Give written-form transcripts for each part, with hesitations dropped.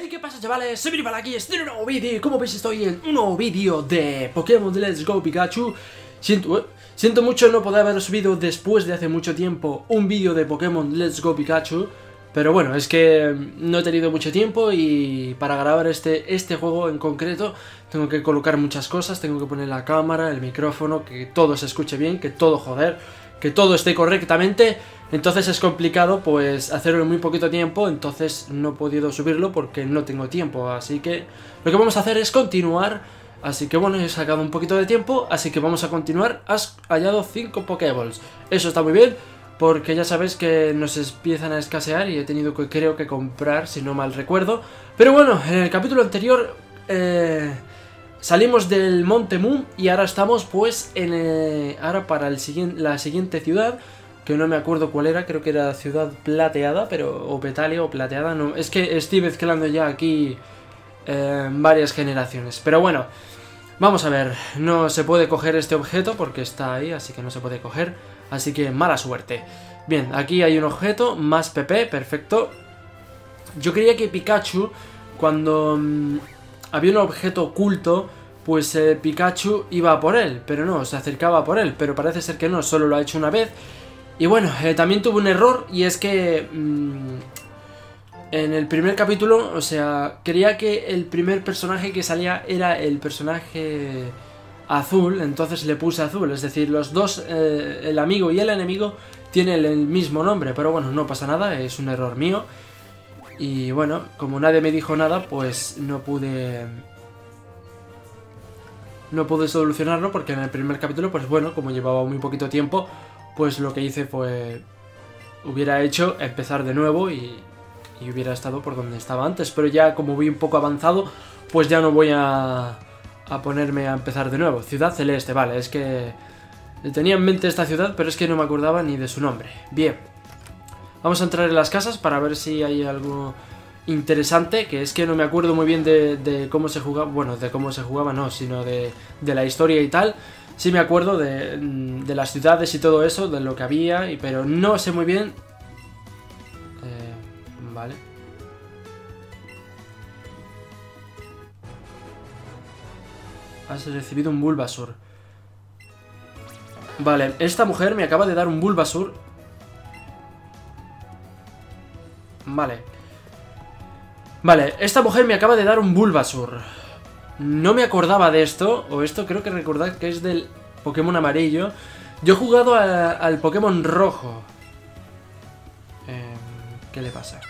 ¿Qué pasa, chavales? Soy Viribal aquí, estoy en un nuevo vídeo y como veis estoy en un nuevo vídeo de Pokémon Let's Go Pikachu. Siento mucho no poder haber subido después de hace mucho tiempo un vídeo de Pokémon Let's Go Pikachu, pero bueno, es que no he tenido mucho tiempo y para grabar este juego en concreto tengo que colocar muchas cosas, tengo que poner la cámara, el micrófono, que todo se escuche bien, que todo esté correctamente. Entonces es complicado pues hacerlo en muy poquito tiempo, entonces no he podido subirlo porque no tengo tiempo. Así que lo que vamos a hacer es continuar. Así que bueno, he sacado un poquito de tiempo, así que vamos a continuar. Has hallado 5 Pokéballs. Eso está muy bien, porque ya sabéis que nos empiezan a escasear y he tenido que, creo que comprar, si no mal recuerdo. Pero bueno, en el capítulo anterior salimos del Monte Moon y ahora estamos pues ahora para la siguiente ciudad, que no me acuerdo cuál era, creo que era Ciudad Plateada, o Petalia o Plateada, no, es que estoy mezclando ya aquí varias generaciones. Pero bueno, vamos a ver, no se puede coger este objeto porque está ahí, así que no se puede coger, así que mala suerte. Bien, aquí hay un objeto, más PP, perfecto. Yo creía que Pikachu, cuando había un objeto oculto, pues Pikachu iba a por él, pero no, se acercaba a por él, pero parece ser que no, solo lo ha hecho una vez. Y bueno, también tuve un error, y es que en el primer capítulo, o sea, creía que el primer personaje que salía era el personaje azul, entonces le puse azul, es decir, los dos, el amigo y el enemigo, tienen el mismo nombre, pero bueno, no pasa nada, es un error mío. Y bueno, como nadie me dijo nada, pues no pude solucionarlo, porque en el primer capítulo, pues bueno, como llevaba muy poquito tiempo, pues lo que hice fue, hubiera hecho empezar de nuevo y hubiera estado por donde estaba antes, pero ya como voy un poco avanzado, pues ya no voy a ponerme a empezar de nuevo. Ciudad Celeste, vale, es que tenía en mente esta ciudad, pero es que no me acordaba ni de su nombre. Bien, vamos a entrar en las casas para ver si hay algo interesante, que es que no me acuerdo muy bien de cómo se jugaba, bueno, de cómo se jugaba no, sino de la historia y tal. Sí me acuerdo de las ciudades y todo eso, de lo que había, pero no sé muy bien. Vale. Has recibido un Bulbasaur. Vale, esta mujer me acaba de dar un Bulbasaur. Vale. Vale, esta mujer me acaba de dar un Bulbasaur. No me acordaba de esto, o esto creo que recordad que es del Pokémon amarillo. Yo he jugado al Pokémon rojo. ¿Qué le pasa?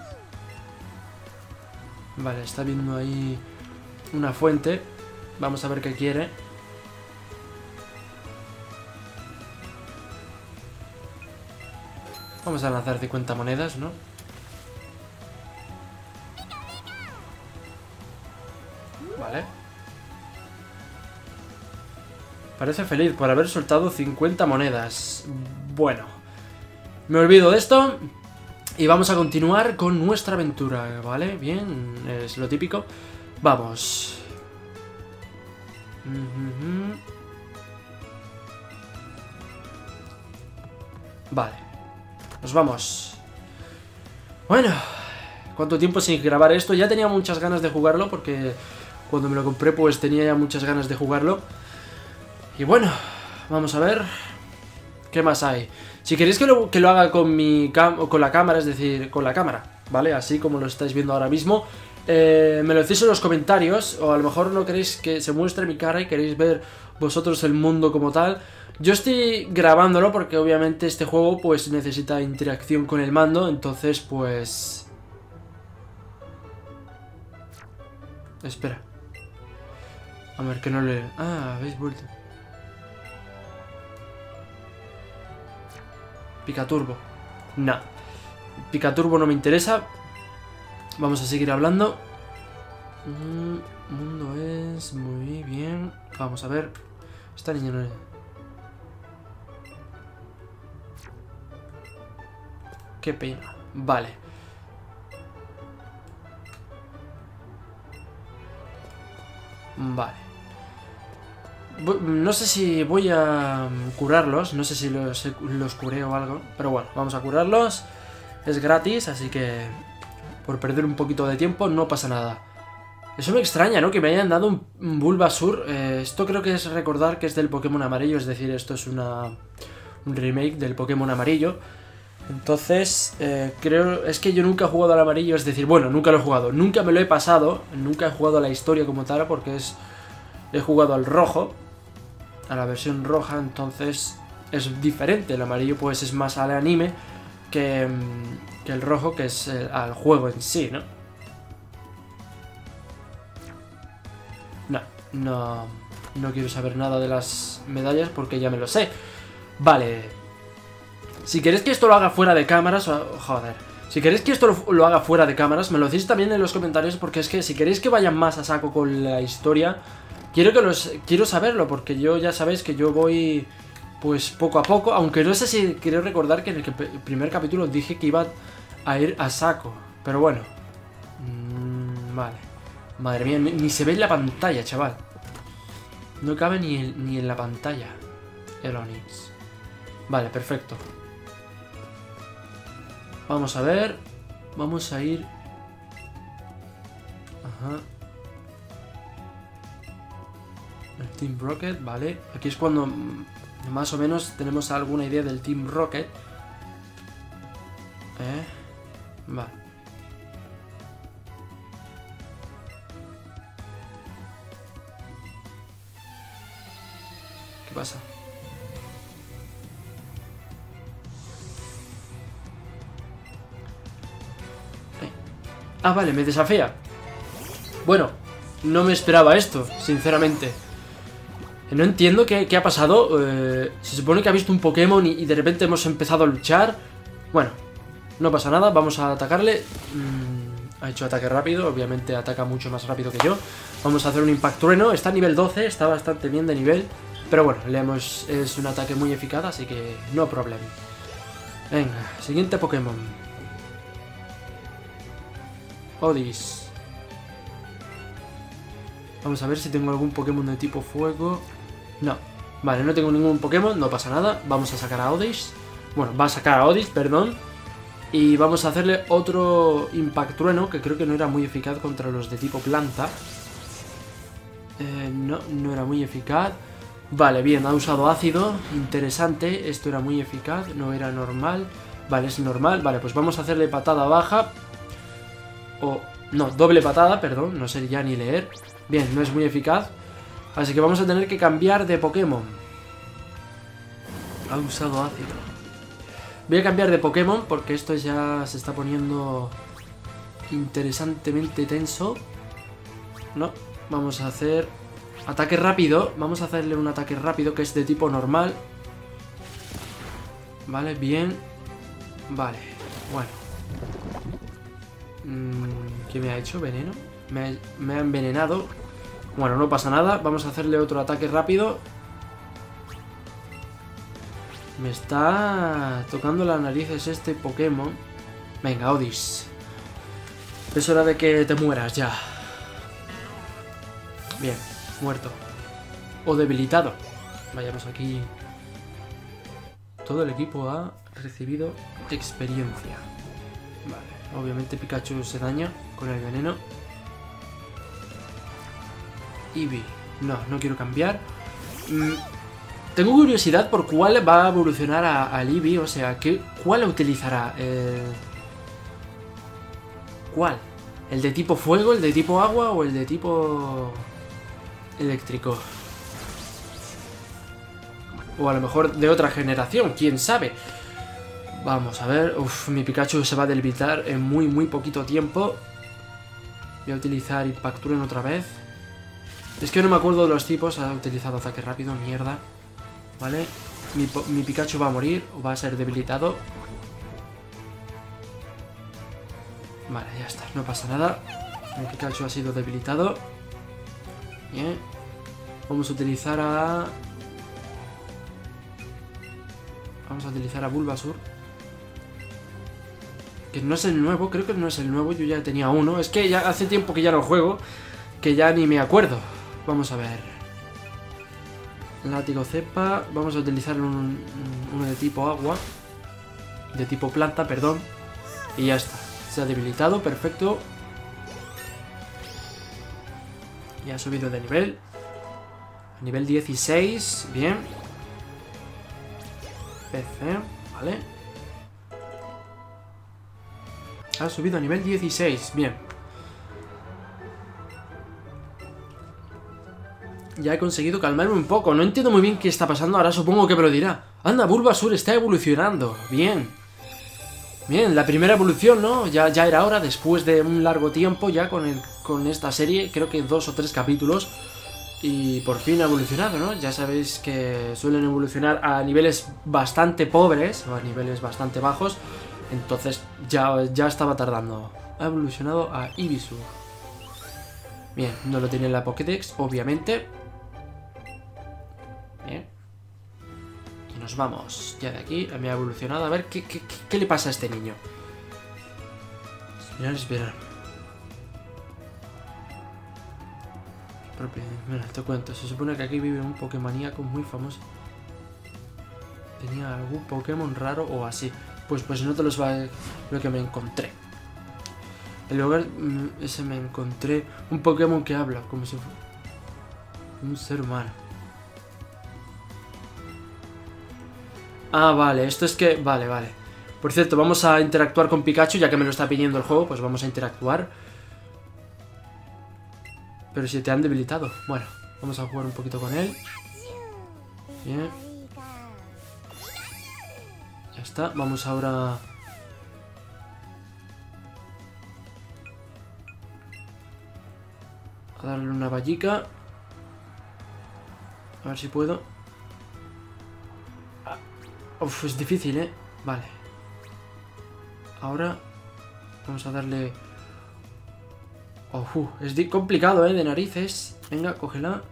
Vale, está viendo ahí una fuente. Vamos a ver qué quiere. Vamos a lanzar 50 monedas, ¿no? Vale. Parece feliz por haber soltado 50 monedas. Bueno, me olvido de esto y vamos a continuar con nuestra aventura, ¿vale? Bien, es lo típico. Vamos. Vale, nos vamos. Bueno, ¿cuánto tiempo sin grabar esto? Ya tenía muchas ganas de jugarlo porque cuando me lo compré pues tenía ya muchas ganas de jugarlo. Y bueno, vamos a ver qué más hay. Si queréis que lo haga con con la cámara, es decir, con la cámara, ¿vale? Así como lo estáis viendo ahora mismo, me lo decís en los comentarios. O a lo mejor no queréis que se muestre mi cara y queréis ver vosotros el mundo como tal. Yo estoy grabándolo porque obviamente este juego pues necesita interacción con el mando. Entonces pues... Espera. A ver, que no le... Ah, habéis vuelto. Picaturbo. No. Picaturbo no me interesa. Vamos a seguir hablando. Mundo es... Muy bien. Vamos a ver. Esta niña no es... Qué pena. Vale. Vale. No sé si voy a curarlos, no sé si los curé o algo, pero bueno, vamos a curarlos. Es gratis, así que por perder un poquito de tiempo, no pasa nada. Eso me extraña, ¿no? Que me hayan dado un Bulbasur. Esto creo que es recordar que es del Pokémon amarillo, es decir, esto es un remake del Pokémon amarillo. Entonces, creo... Es que yo nunca he jugado al amarillo, es decir, bueno, nunca lo he jugado. Nunca me lo he pasado, nunca he jugado a la historia como tal, porque he jugado al rojo, a la versión roja, entonces es diferente. El amarillo pues es más al anime que el rojo, que es al juego en sí, ¿no? No quiero saber nada de las medallas porque ya me lo sé. Vale. Si queréis que esto lo haga fuera de cámaras... Joder. Si queréis que esto lo haga fuera de cámaras, me lo decís también en los comentarios, porque es que si queréis que vayan más a saco con la historia, quiero saberlo, porque yo ya sabéis que yo voy pues poco a poco, aunque no sé si quiero recordar que en el primer capítulo dije que iba a ir a saco, pero bueno. Vale. Madre mía, ni se ve en la pantalla, chaval. No cabe ni en la pantalla el Onix. Vale, perfecto. Vamos a ver. Vamos a ir... Ajá. El Team Rocket, vale. Aquí es cuando más o menos tenemos alguna idea del Team Rocket. Vale. ¿Qué pasa? Ah, vale, me desafía. Bueno, no me esperaba esto, sinceramente. No entiendo qué ha pasado. Se supone que ha visto un Pokémon y de repente hemos empezado a luchar. Bueno, no pasa nada, vamos a atacarle. Ha hecho ataque rápido, obviamente ataca mucho más rápido que yo. Vamos a hacer un Impact Trueno, está a nivel 12, está bastante bien de nivel. Pero bueno, es un ataque muy eficaz, así que no problema. Venga, siguiente Pokémon. Odis. Vamos a ver si tengo algún Pokémon de tipo fuego. No. Vale, no tengo ningún Pokémon, no pasa nada. Vamos a sacar a Odis. Bueno, va a sacar a Odis, perdón. Y vamos a hacerle otro Impact Trueno, que creo que no era muy eficaz contra los de tipo planta. No era muy eficaz. Vale, bien, ha usado ácido. Interesante, esto era muy eficaz. No era normal. Vale, es normal. Vale, pues vamos a hacerle patada baja. No, doble patada, perdón. No sé ya ni leer. Bien, no es muy eficaz. Así que vamos a tener que cambiar de Pokémon. Ha usado ácido. Voy a cambiar de Pokémon porque esto ya se está poniendo interesantemente tenso. No, vamos a hacer ataque rápido. Vamos a hacerle un ataque rápido que es de tipo normal. Vale, bien. Vale, bueno. ¿Qué me ha hecho? ¿Veneno? Me ha envenenado. Bueno, no pasa nada. Vamos a hacerle otro ataque rápido. Me está tocando las narices este Pokémon. Venga, Odis. Es hora de que te mueras ya. Bien, muerto. O debilitado. Vayamos aquí. Todo el equipo ha recibido experiencia. Vale, obviamente Pikachu se daña con el veneno. Eevee. No quiero cambiar. Tengo curiosidad por cuál va a evolucionar al Eevee. O sea, ¿cuál utilizará? ¿Cuál? ¿El de tipo fuego, el de tipo agua o el de tipo eléctrico? O a lo mejor de otra generación, quién sabe. Vamos a ver. Uf, mi Pikachu se va a debilitar en muy poquito tiempo. Voy a utilizar Impact Trueno otra vez. Es que no me acuerdo de los tipos. Ha utilizado ataque rápido, mierda. Vale. Mi Pikachu va a morir o va a ser debilitado. Vale, ya está, no pasa nada. Mi Pikachu ha sido debilitado. Bien. Vamos a utilizar a... Bulbasur. Que no es el nuevo, creo que no es el nuevo. Yo ya tenía uno. Es que ya hace tiempo que ya no juego, que ya ni me acuerdo. Vamos a ver. Látigo cepa. Vamos a utilizar uno de tipo agua. De tipo planta, perdón. Y ya está. Se ha debilitado, perfecto. Ya ha subido de nivel. A nivel 16, bien. PC, vale. Ha subido a nivel 16, bien. Ya he conseguido calmarme un poco. No entiendo muy bien qué está pasando, ahora supongo que me lo dirá. Anda, Bulbasur está evolucionando. Bien. Bien, la primera evolución, ¿no? Ya era hora, después de un largo tiempo ya con esta serie. Creo que 2 o 3 capítulos. Y por fin ha evolucionado, ¿no? Ya sabéis que suelen evolucionar a niveles bastante pobres, o a niveles bastante bajos. Entonces ya estaba tardando. Ha evolucionado a Ivysaur. Bien, no lo tiene en la Pokédex, obviamente. Bien. Y nos vamos ya de aquí. Me ha evolucionado. A ver qué le pasa a este niño. Esperar. Mira, te cuento. Se supone que aquí vive un Pokémoníaco muy famoso. Tenía algún Pokémon raro o así. Pues no te los va a... Lo que me encontré. En lugar ese me encontré un Pokémon que habla, como si fuera un ser humano. Ah, vale, esto es que... Vale. Por cierto, vamos a interactuar con Pikachu, ya que me lo está pidiendo el juego, pues vamos a interactuar. Pero si te han debilitado. Bueno, vamos a jugar un poquito con él. Bien. Ya está, vamos ahora... a darle una vallica. A ver si puedo. Uf, es difícil, ¿eh? Vale. Ahora vamos a darle... es complicado, ¿eh? De narices. Venga, cógela.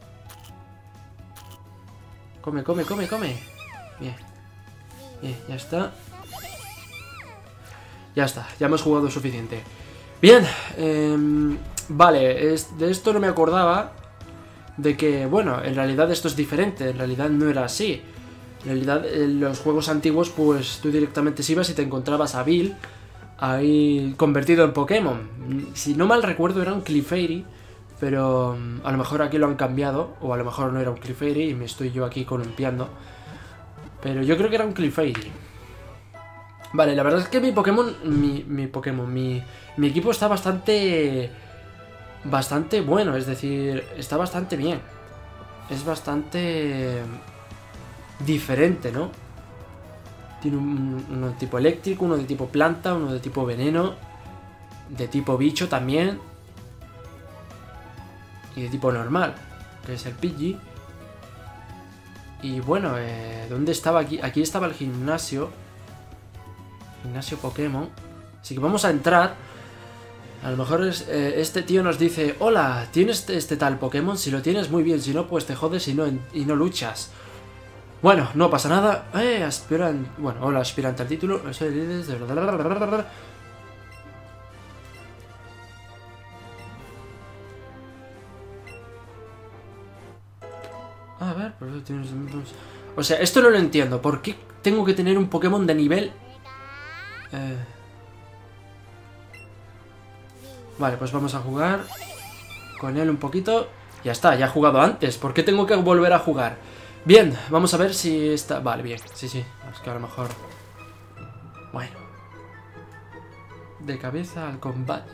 Come. Bien. Bien, ya está. Ya está, ya hemos jugado suficiente. Bien, vale, de esto no me acordaba. De que, bueno, en realidad esto es diferente. En realidad no era así. En realidad en los juegos antiguos, pues tú directamente ibas y te encontrabas a Bill ahí convertido en Pokémon. Si no mal recuerdo era un Clefairy, pero a lo mejor aquí lo han cambiado. O a lo mejor no era un Clefairy y me estoy yo aquí columpiando. Pero yo creo que era un Clefairy. Vale, la verdad es que mi Pokémon, mi equipo está bastante bueno, es decir, está bastante bien. Es bastante diferente, ¿no? Tiene uno de tipo eléctrico, uno de tipo planta, uno de tipo veneno, de tipo bicho también, y de tipo normal, que es el Pidgey. Y bueno, ¿dónde estaba aquí? Aquí estaba el gimnasio. Gimnasio Pokémon. Así que vamos a entrar. A lo mejor este tío nos dice: hola, ¿tienes este tal Pokémon? Si lo tienes, muy bien. Si no, pues te jodes y no luchas. Bueno, no pasa nada. Bueno, hola, aspirante al título. Soy líder de... A ver, por eso tienes... O sea, esto no lo entiendo. ¿Por qué tengo que tener un Pokémon de nivel... Vale, pues vamos a jugar con él un poquito. Ya está, ya he jugado antes. ¿Por qué tengo que volver a jugar? Bien, vamos a ver si está... Vale, bien, sí. Es que a lo mejor... Bueno. De cabeza al combate.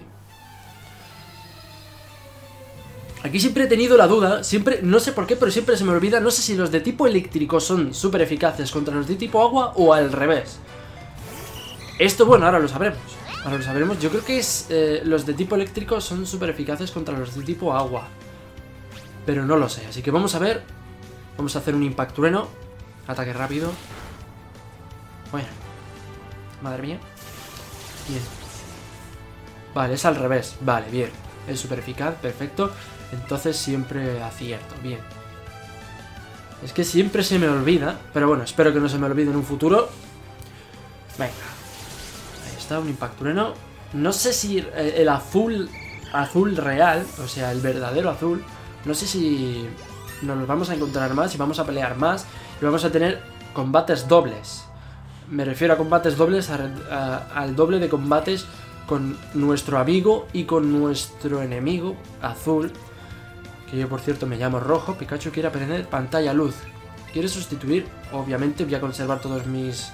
Aquí siempre he tenido la duda, siempre, no sé por qué, pero siempre se me olvida. No sé si los de tipo eléctrico son súper eficaces contra los de tipo agua o al revés. Esto, bueno, ahora lo sabremos. Ahora lo sabremos. Yo creo que es los de tipo eléctrico son súper eficaces contra los de tipo agua. Pero no lo sé, así que vamos a ver. Vamos a hacer un Impactrueno. Ataque rápido. Bueno. Madre mía. Bien. Vale, es al revés. Vale, bien. Es súper eficaz, perfecto. Entonces siempre acierto, bien. Es que siempre se me olvida. Pero bueno, espero que no se me olvide en un futuro. Venga. Ahí está, un Impactrueno. No sé si el azul real, o sea, el verdadero azul, no sé si nos vamos a encontrar más y vamos a pelear más y vamos a tener combates dobles. Me refiero a combates dobles al doble de combates con nuestro amigo y con nuestro enemigo azul. Que yo, por cierto, me llamo rojo. Pikachu quiere aprender pantalla luz. Quiere sustituir. Obviamente voy a conservar todos mis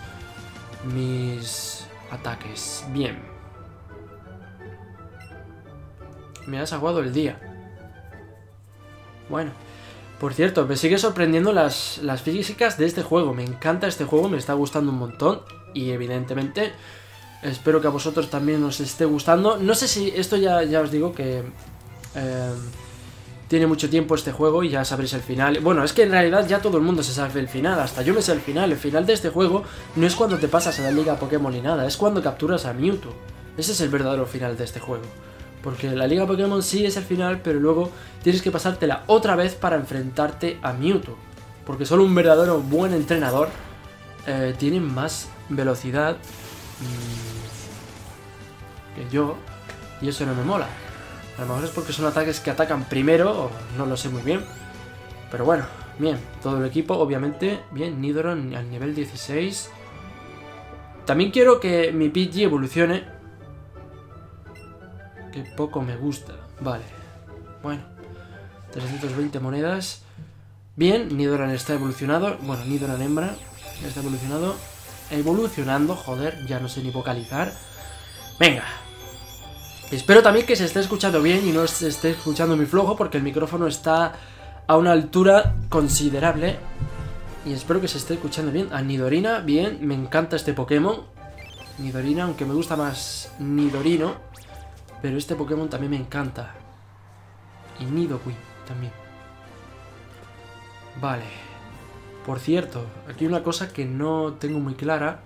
ataques. Bien. Me has aguado el día. Bueno. Por cierto, me sigue sorprendiendo las físicas de este juego. Me encanta este juego, me está gustando un montón. Y evidentemente, espero que a vosotros también os esté gustando. No sé si esto ya os digo que... tiene mucho tiempo este juego y ya sabréis el final. Bueno, es que en realidad ya todo el mundo se sabe el final. Hasta yo me sé el final. El final de este juego no es cuando te pasas a la Liga Pokémon ni nada. Es cuando capturas a Mewtwo. Ese es el verdadero final de este juego. Porque la Liga Pokémon sí es el final, pero luego tienes que pasártela otra vez para enfrentarte a Mewtwo. Porque solo un verdadero buen entrenador tiene más velocidad que yo. Y eso no me mola. A lo mejor es porque son ataques que atacan primero, o no lo sé muy bien. Pero bueno, bien. Todo el equipo, obviamente. Bien, Nidoran al nivel 16. También quiero que mi Pidgey evolucione. Que poco me gusta. Vale. Bueno. 320 monedas. Bien, Nidoran está evolucionado. Bueno, Nidoran hembra está evolucionado. Evolucionando, joder, ya no sé ni vocalizar. Venga. Espero también que se esté escuchando bien y no se esté escuchando muy flojo, porque el micrófono está a una altura considerable. Y espero que se esté escuchando bien. A Nidorina, bien, me encanta este Pokémon. Nidorina, aunque me gusta más Nidorino. Pero este Pokémon también me encanta. Y Nidoqueen también. Vale. Por cierto, aquí hay una cosa que no tengo muy clara.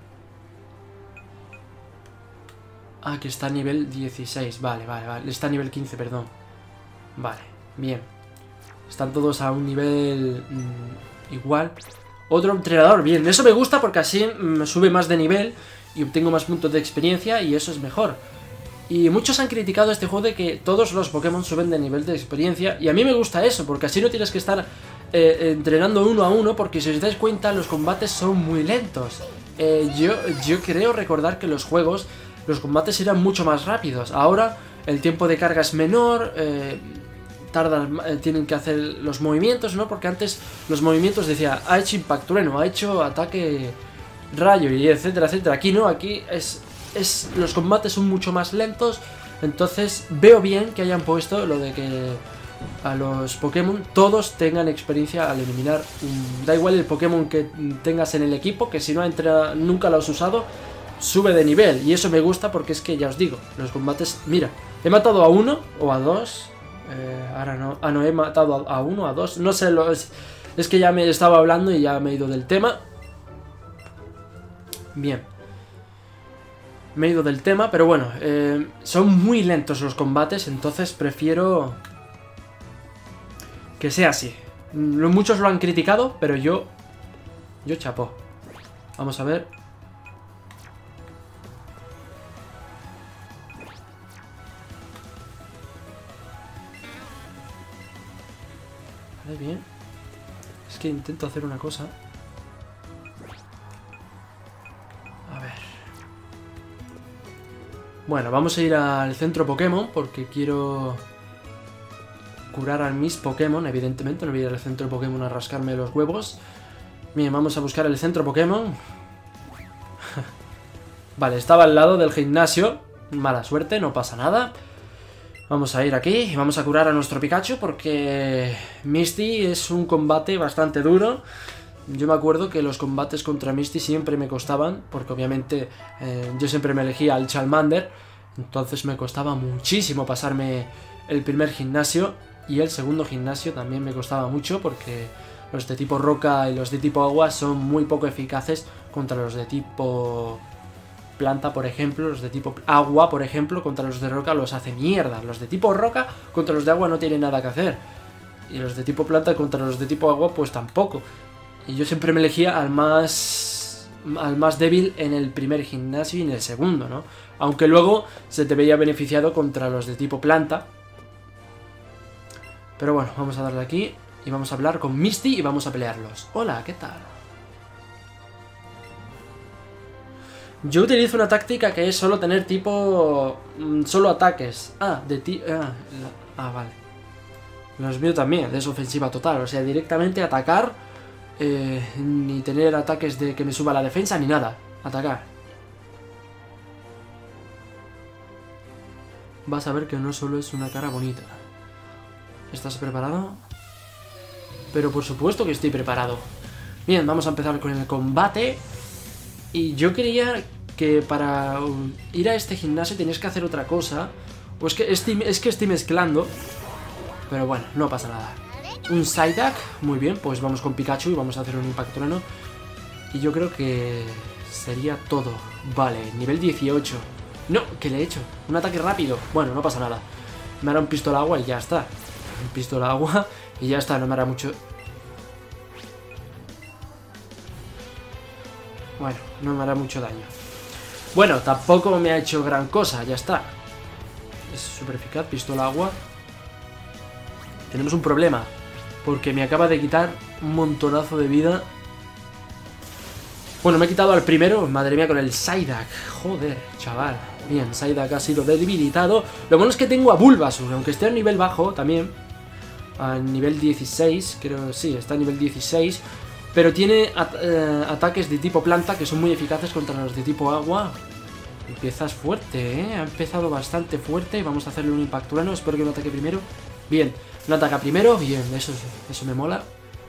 Ah, que está a nivel 16. Vale. Está a nivel 15, perdón. Vale, bien. Están todos a un nivel igual. Otro entrenador, bien. Eso me gusta porque así me sube más de nivel y obtengo más puntos de experiencia y eso es mejor. Y muchos han criticado este juego de que todos los Pokémon suben de nivel de experiencia. Y a mí me gusta eso, porque así no tienes que estar entrenando uno a uno, porque si os dais cuenta los combates son muy lentos. Yo creo recordar que los combates eran mucho más rápidos. Ahora el tiempo de carga es menor, tienen que hacer los movimientos, ¿no? Porque antes los movimientos decía, ha hecho Impact Trueno, ha hecho ataque rayo y etcétera, etcétera. Aquí no, aquí los combates son mucho más lentos. Entonces veo bien que hayan puesto lo de que a los Pokémon todos tengan experiencia al eliminar da igual el Pokémon que tengas en el equipo, que si no nunca lo has usado, sube de nivel. Y eso me gusta porque es que ya os digo, los combates, mira, he matado a uno o a dos, ahora no, no, he matado a uno, a dos, no sé, es que ya me estaba hablando y ya me he ido del tema. Bien. Me he ido del tema, pero bueno, son muy lentos los combates, entonces prefiero que sea así. Muchos lo han criticado, pero yo chapó. Vamos a ver. Vale, bien. Es que intento hacer una cosa. Bueno, vamos a ir al centro Pokémon porque quiero curar a mis Pokémon, evidentemente. No voy a ir al centro Pokémon a rascarme los huevos. Bien, vamos a buscar el centro Pokémon. Vale, estaba al lado del gimnasio. Mala suerte, no pasa nada. Vamos a ir aquí y vamos a curar a nuestro Pikachu porque Misty es un combate bastante duro. Yo me acuerdo que los combates contra Misty siempre me costaban, porque obviamente yo siempre me elegía al Charmander, entonces me costaba muchísimo pasarme el primer gimnasio, y el segundo gimnasio también me costaba mucho, porque los de tipo roca y los de tipo agua son muy poco eficaces contra los de tipo planta, por ejemplo. Los de tipo agua, por ejemplo, contra los de roca los hace mierda. Los de tipo roca contra los de agua no tienen nada que hacer, y los de tipo planta contra los de tipo agua pues tampoco. Y yo siempre me elegía al más débil en el primer gimnasio y en el segundo, ¿no? Aunque luego se te veía beneficiado contra los de tipo planta. Pero bueno, vamos a darle aquí y vamos a hablar con Misty y vamos a pelearlos. Hola, ¿qué tal? Yo utilizo una táctica que es solo tener tipo... solo ataques. Vale. Los míos también, es ofensiva total. O sea, directamente atacar. Ni tener ataques de que me suba la defensa, ni nada. Atacar. Vas a ver que no solo es una cara bonita. ¿Estás preparado? Pero por supuesto que estoy preparado. Bien, vamos a empezar con el combate. Y yo creía que para ir a este gimnasio tenías que hacer otra cosa. Pues que estoy mezclando. Pero bueno, no pasa nada. Un Psyduck, muy bien, pues vamos con Pikachu y vamos a hacer un impacto trueno. Y yo creo que sería todo. Vale, nivel 18. No, ¿qué le he hecho? Un ataque rápido. Bueno, no pasa nada. Me hará un pistola agua y ya está. Un pistola agua y ya está, no me hará mucho... Bueno, no me hará mucho daño. Bueno, tampoco me ha hecho gran cosa, ya está. Es súper eficaz, pistola agua. Tenemos un problema, porque me acaba de quitar un montonazo de vida. Bueno, me he quitado al primero, madre mía, con el Psyduck. Joder, chaval. Bien, Psyduck ha sido debilitado. Lo bueno es que tengo a Bulbasaur, aunque esté a nivel bajo también. A nivel 16, creo, sí, está a nivel 16. Pero tiene ataques de tipo planta que son muy eficaces contra los de tipo agua. Empiezas fuerte, ¿eh? Ha empezado bastante fuerte. Vamos a hacerle un impacto trueno. Espero que no ataque primero. Bien, no ataca primero. Bien, eso me mola.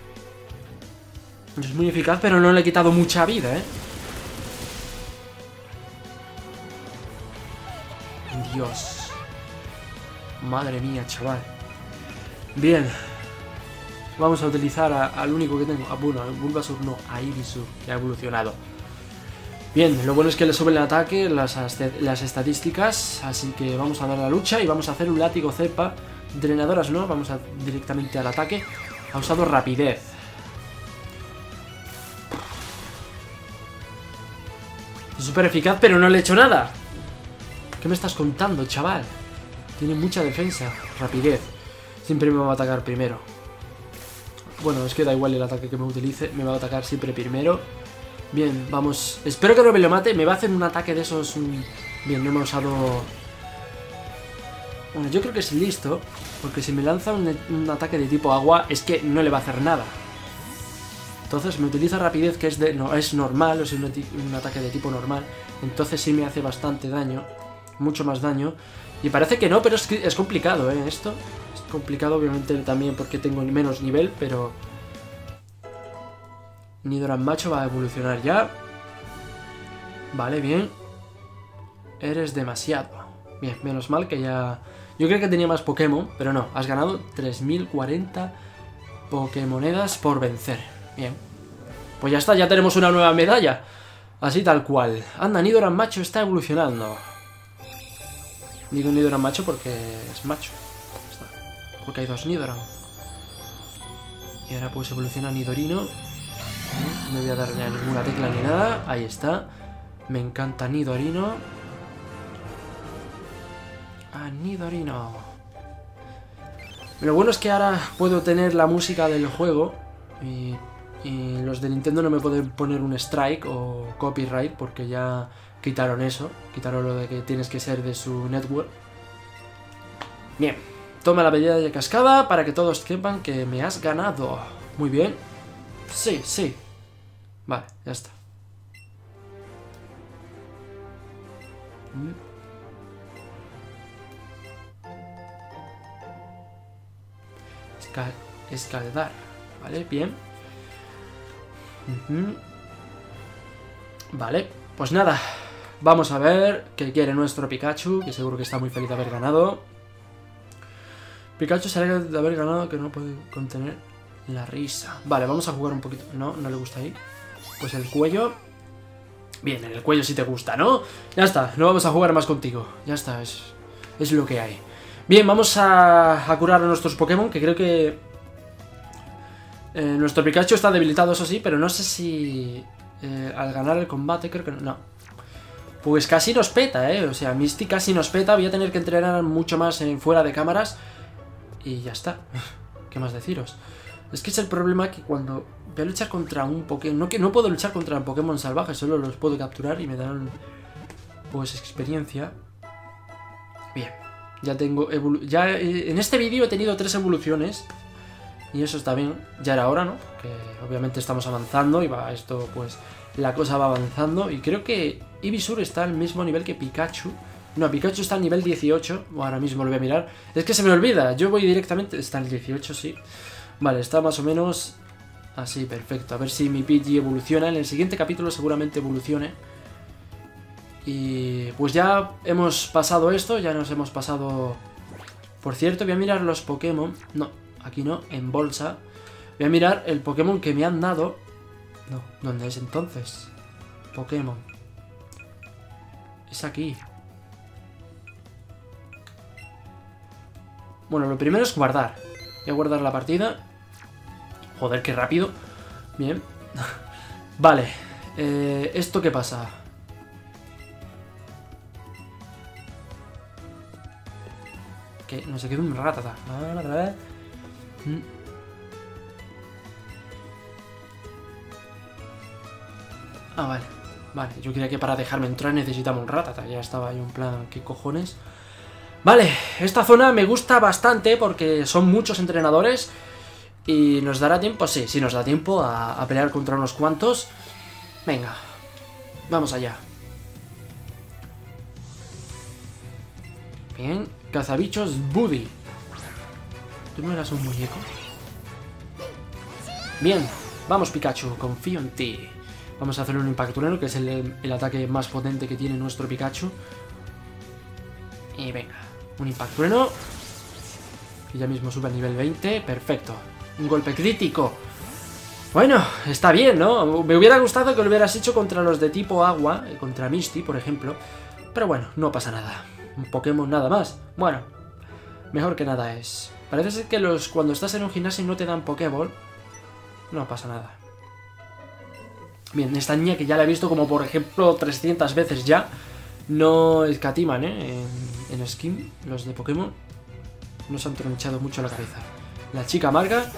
Es muy eficaz, pero no le he quitado mucha vida, ¿eh? Dios. Madre mía, chaval. Bien. Vamos a utilizar al único que tengo. Bueno, a Bulbasaur no, a Ivysaur, que ha evolucionado. Bien, lo bueno es que le suben el ataque, las estadísticas. Así que vamos a dar la lucha y vamos a hacer un látigo cepa. Drenadoras no, vamos directamente al ataque. Ha usado rapidez. Es súper eficaz, pero no le he hecho nada. ¿Qué me estás contando, chaval? Tiene mucha defensa. Rapidez. Siempre me va a atacar primero. Bueno, es que da igual el ataque que me utilice. Me va a atacar siempre primero. Bien, vamos. Espero que no me lo mate. Me va a hacer un ataque de esos... Bien, no me ha usado... Bueno, yo creo que es listo. Porque si me lanza un ataque de tipo agua, es que no le va a hacer nada. Entonces me utiliza rapidez, que es normal, o sea, un ataque de tipo normal. Entonces sí me hace bastante daño. Mucho más daño. Y parece que no, pero es complicado, ¿eh? Esto es complicado, obviamente también porque tengo menos nivel, pero... Nidoran macho va a evolucionar ya. Vale, bien. Eres demasiado. Bien, menos mal que ya... Yo creo que tenía más Pokémon, pero no. Has ganado 3040 Pokémonedas por vencer. Bien. Pues ya está, ya tenemos una nueva medalla. Así tal cual. Anda, Nidoran macho está evolucionando. Digo Nidoran macho porque es macho. Está. Porque hay dos Nidoran. Y ahora pues evoluciona Nidorino. No voy a darle a ninguna tecla ni nada. Ahí está. Me encanta Nidorino. Ah, Nidorino. Lo bueno es que ahora puedo tener la música del juego. Y los de Nintendo no me pueden poner un strike o copyright porque ya quitaron eso. Quitaron lo de que tienes que ser de su network. Bien. Toma la medalla de cascada para que todos sepan que me has ganado. Muy bien. Sí, sí. Vale, ya está. Escaldar. Vale, bien. Vale, pues nada. Vamos a ver qué quiere nuestro Pikachu, que seguro que está muy feliz de haber ganado. Pikachu se alegra de haber ganado, que no puede contener la risa. Vale, vamos a jugar un poquito. No, no le gusta ahí. Pues el cuello. Bien, en el cuello sí te gusta, ¿no? Ya está, no vamos a jugar más contigo. Ya está, es lo que hay. Bien, vamos a curar a nuestros Pokémon, que creo que... nuestro Pikachu está debilitado, eso sí, pero no sé si... al ganar el combate, creo que no. Pues casi nos peta, o sea, Misty casi nos peta. Voy a tener que entrenar mucho más fuera de cámaras. Y ya está. ¿Qué más deciros? Es que es el problema que cuando voy a luchar contra un Pokémon... No puedo luchar contra un Pokémon salvaje, solo los puedo capturar y me dan pues experiencia. Bien, ya tengo... en este vídeo he tenido 3 evoluciones y eso está bien. Ya era hora, ¿no? Porque obviamente estamos avanzando y va esto pues... La cosa va avanzando y creo que Ivysaur está al mismo nivel que Pikachu. No, Pikachu está al nivel 18. Ahora mismo lo voy a mirar. Es que se me olvida, yo voy directamente... Está al 18, sí. Vale, está más o menos así, perfecto. A ver si mi Pidgey evoluciona. En el siguiente capítulo seguramente evolucione. Y pues ya hemos pasado esto, ya nos hemos pasado... Por cierto, voy a mirar los Pokémon. No, aquí no, en bolsa. Voy a mirar el Pokémon que me han dado. No, ¿dónde es entonces? Pokémon. Es aquí. Bueno, lo primero es guardar. Voy a guardar la partida. Joder, qué rápido. Bien. Vale. ¿Esto qué pasa? Que no se quede un ratata. Ah, vale. Vale, yo creía que para dejarme entrar necesitamos un ratata. Ya estaba ahí un plan, ¿qué cojones? Vale, esta zona me gusta bastante porque son muchos entrenadores. Y nos dará tiempo, sí nos da tiempo a pelear contra unos cuantos. Venga, vamos allá. Bien, cazabichos Buddy. ¿Tú no eras un muñeco? Bien, vamos Pikachu, confío en ti. Vamos a hacer un impactureno, que es el ataque más potente que tiene nuestro Pikachu. Y venga, un impactureno. Y ya mismo sube al nivel 20, perfecto. Un golpe crítico. Bueno, está bien, ¿no? Me hubiera gustado que lo hubieras hecho contra los de tipo agua, contra Misty, por ejemplo. Pero bueno, no pasa nada. Un Pokémon nada más. Bueno, mejor que nada es. Parece ser que cuando estás en un gimnasio y no te dan Pokéball, no pasa nada. Bien, esta niña que ya la he visto como por ejemplo 300 veces ya. No escatiman, en skin, los de Pokémon. No se han tronchado mucho la cabeza. La chica amarga.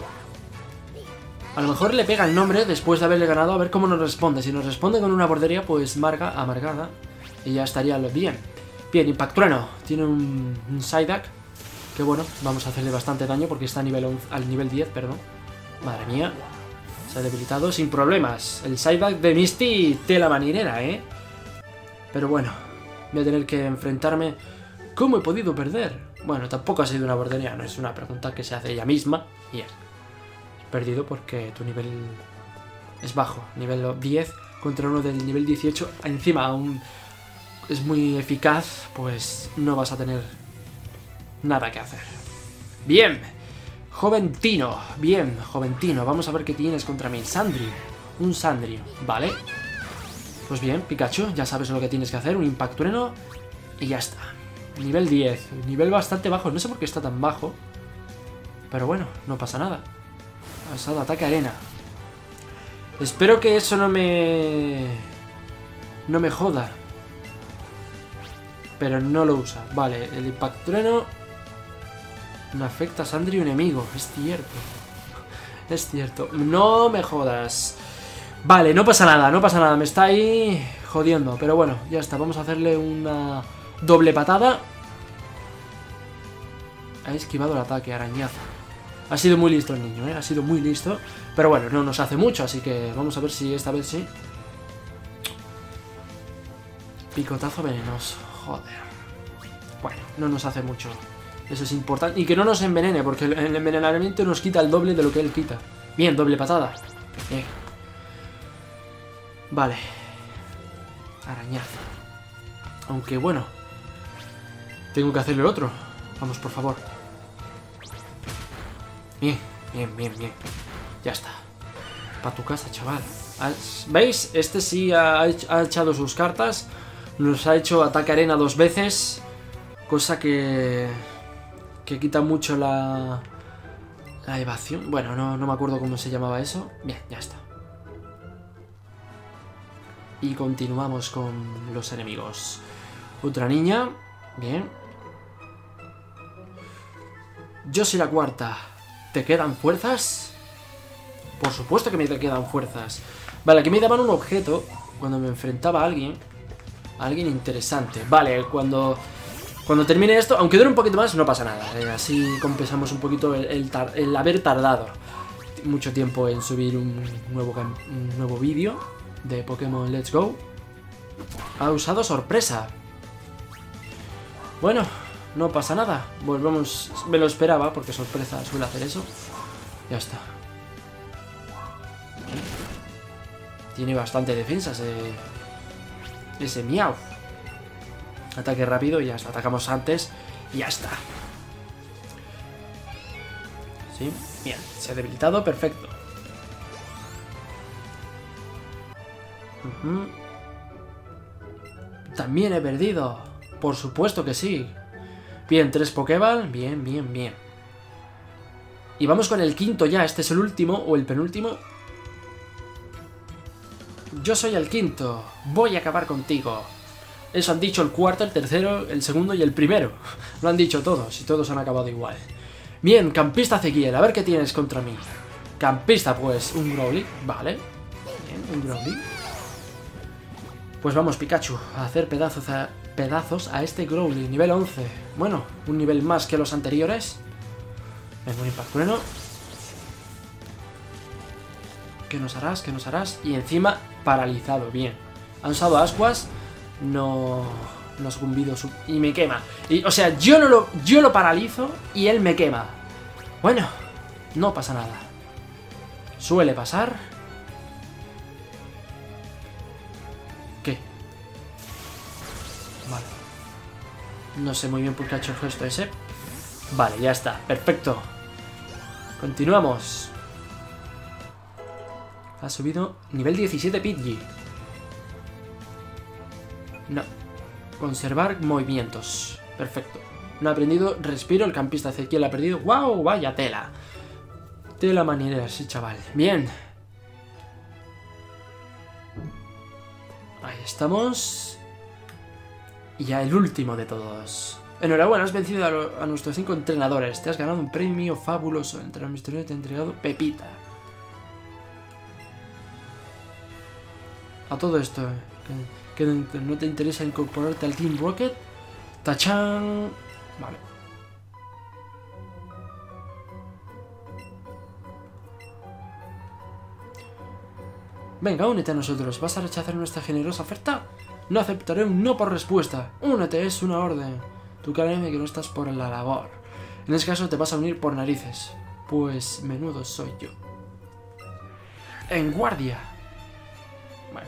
A lo mejor le pega el nombre después de haberle ganado, a ver cómo nos responde. Si nos responde con una bordería, pues amargada. Y ya estaría bien. Bien, Impactrueno. Tiene un Psyduck. Que bueno, vamos a hacerle bastante daño porque está al nivel 10, perdón. Madre mía. Se ha debilitado sin problemas. El Psyduck de Misty, tela marinera, ¿eh? Pero bueno, voy a tener que enfrentarme. ¿Cómo he podido perder? Bueno, tampoco ha sido una bordería, no es una pregunta que se hace ella misma. Y es perdido porque tu nivel es bajo. Nivel 10 contra uno del nivel 18. Encima aún es muy eficaz, pues no vas a tener nada que hacer. Bien, Joventino. Bien, Joventino. Vamos a ver qué tienes contra mí. Sandrio. Un Sandrio. Vale. Pues bien, Pikachu, ya sabes lo que tienes que hacer. Un Impactureno y ya está. Nivel 10. Nivel bastante bajo. No sé por qué está tan bajo. Pero bueno, no pasa nada. Pasado ataque arena. Espero que eso no me joda. Pero no lo usa. Vale, el Impactureno no afecta a Sandrio enemigo. Es cierto. Es cierto. No me jodas. Vale, no pasa nada, no pasa nada. Me está ahí jodiendo. Pero bueno, ya está. Vamos a hacerle una doble patada. Ha esquivado el ataque, arañazo. Ha sido muy listo el niño, ¿eh? Ha sido muy listo. Pero bueno, no nos hace mucho, así que vamos a ver si esta vez sí. Picotazo venenoso. Joder. Bueno, no nos hace mucho. Eso es importante. Y que no nos envenene, porque el envenenamiento nos quita el doble de lo que él quita. Bien, doble patada. Vale. Arañazo. Aunque bueno, tengo que hacerle el otro. Vamos, por favor. Bien, bien, bien, bien. Ya está. Para tu casa, chaval. ¿Veis? Este sí ha echado sus cartas. Nos ha hecho ataque arena 2 veces. Cosa que quita mucho la evasión. Bueno, no me acuerdo cómo se llamaba eso. Bien, ya está. Y continuamos con los enemigos. Otra niña. Bien. Yo soy la cuarta. ¿Te quedan fuerzas? Por supuesto que me quedan fuerzas. Vale, aquí me daban un objeto cuando me enfrentaba a alguien. A alguien interesante. Vale, cuando termine esto, aunque dure un poquito más, no pasa nada. Así compensamos un poquito el haber tardado mucho tiempo en subir un nuevo vídeo de Pokémon Let's Go. Ha usado sorpresa. Bueno, no pasa nada. Volvemos. Me lo esperaba porque sorpresa suele hacer eso. Ya está. Tiene bastante defensa ese Meowth. Ataque rápido y ya está. Atacamos antes y ya está. Sí, bien. Se ha debilitado, perfecto. También he perdido. Por supuesto que sí. Bien, 3 Pokéball. Bien, bien, bien. Y vamos con el quinto ya. Este es el último o el penúltimo. Yo soy el quinto. Voy a acabar contigo. Eso han dicho el cuarto, el tercero, el segundo y el primero. Lo han dicho todos y todos han acabado igual. Bien, campista Ezequiel. A ver qué tienes contra mí. Campista, pues, un Growly. Vale. Bien, un Growly. Pues vamos, Pikachu, a hacer pedazos a este Growly. Nivel 11. Bueno, un nivel más que los anteriores. Venga, un impacto trueno. ¿Qué nos harás? ¿Qué nos harás? Y encima, paralizado. Bien. Han usado ascuas. No ha sucumbido y me quema. O sea, yo lo paralizo y él me quema. Bueno, no pasa nada. Suele pasar. ¿Qué? Vale. No sé muy bien por qué ha hecho el gesto ese. Vale, ya está, perfecto. Continuamos. Ha subido nivel 17 Pidgey. No. Conservar movimientos. Perfecto. No ha aprendido respiro. El campista Ezequiel ha perdido. ¡Wow! Vaya tela. Tela marinera, sí, chaval. Bien. Ahí estamos. Y ya el último de todos. Enhorabuena, has vencido a nuestros 5 entrenadores. Te has ganado un premio fabuloso. El entrenador misterioso te ha entregado Pepita. A todo esto, que no te interesa incorporarte al Team Rocket. ¡Tachán! Vale. Venga, únete a nosotros. ¿Vas a rechazar nuestra generosa oferta? No aceptaré un no por respuesta. Únete, es una orden. Tú créeme que no estás por la labor. En ese caso te vas a unir por narices. Pues menudo soy yo. En guardia. Bueno.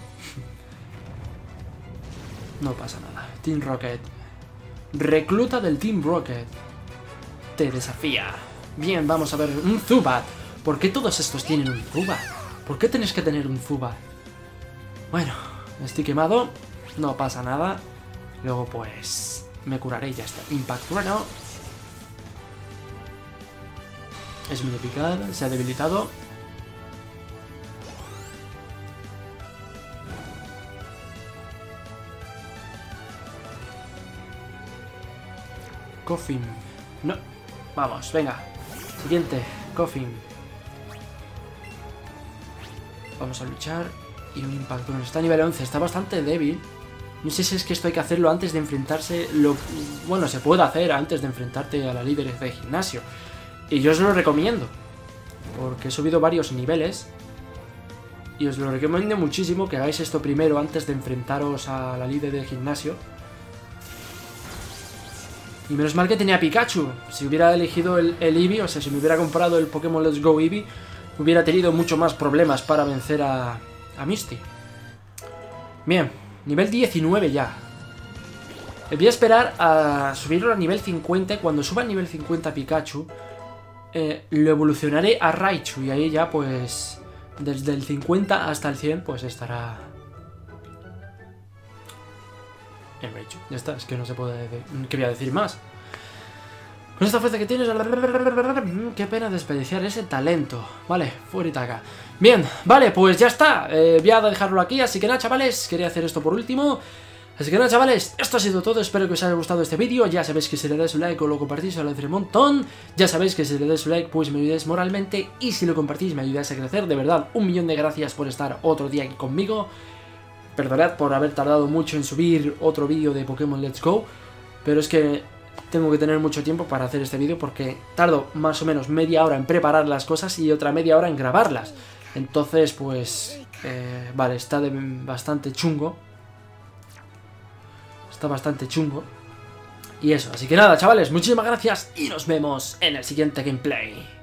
No pasa nada. Team Rocket. Recluta del Team Rocket. Te desafía. Bien, vamos a ver. Un Zubat. ¿Por qué todos estos tienen un Zubat? ¿Por qué tenés que tener un Zubat? Bueno, estoy quemado. No pasa nada. Luego pues me curaré y ya está. Impact Trueno. Es muy eficaz. Se ha debilitado. Coffin. No. Vamos, venga. Siguiente. Coffin. Vamos a luchar. Y un impacto. Está a nivel 11. Está bastante débil. No sé si es que esto hay que hacerlo antes de enfrentarse. Bueno, se puede hacer antes de enfrentarte a la líder de gimnasio. Y yo os lo recomiendo. Porque he subido varios niveles. Y os lo recomiendo muchísimo que hagáis esto primero antes de enfrentaros a la líder de gimnasio. Y menos mal que tenía Pikachu. Si hubiera elegido el Eevee, o sea, si me hubiera comprado el Pokémon Let's Go Eevee, hubiera tenido mucho más problemas para vencer a Misty. Bien, nivel 19 ya. Voy a esperar a subirlo a nivel 50. Cuando suba a nivel 50 Pikachu, lo evolucionaré a Raichu. Y ahí ya, pues, desde el 50 hasta el 100, pues estará en Raichu. Ya está, es que no se puede decir. ¿Qué voy a decir más? Con esta fuerza que tienes, qué pena desperdiciar ese talento. Vale, fuera acá. Bien, vale, pues ya está. Voy a dejarlo aquí, así que nada, chavales, quería hacer esto por último. Así que nada, chavales, esto ha sido todo. Espero que os haya gustado este vídeo. Ya sabéis que si le dais un like o lo compartís os lo agradeceré un montón. Ya sabéis que si le dais un like pues me ayudáis moralmente, y si lo compartís me ayudáis a crecer. De verdad, 1.000.000 de gracias por estar otro día aquí conmigo. Perdonad por haber tardado mucho en subir otro vídeo de Pokémon Let's Go, pero es que tengo que tener mucho tiempo para hacer este vídeo porque tardo más o menos media hora en preparar las cosas y otra media hora en grabarlas. Entonces, pues... vale, está bastante chungo. Está bastante chungo. Y eso, así que nada, chavales, muchísimas gracias y nos vemos en el siguiente gameplay.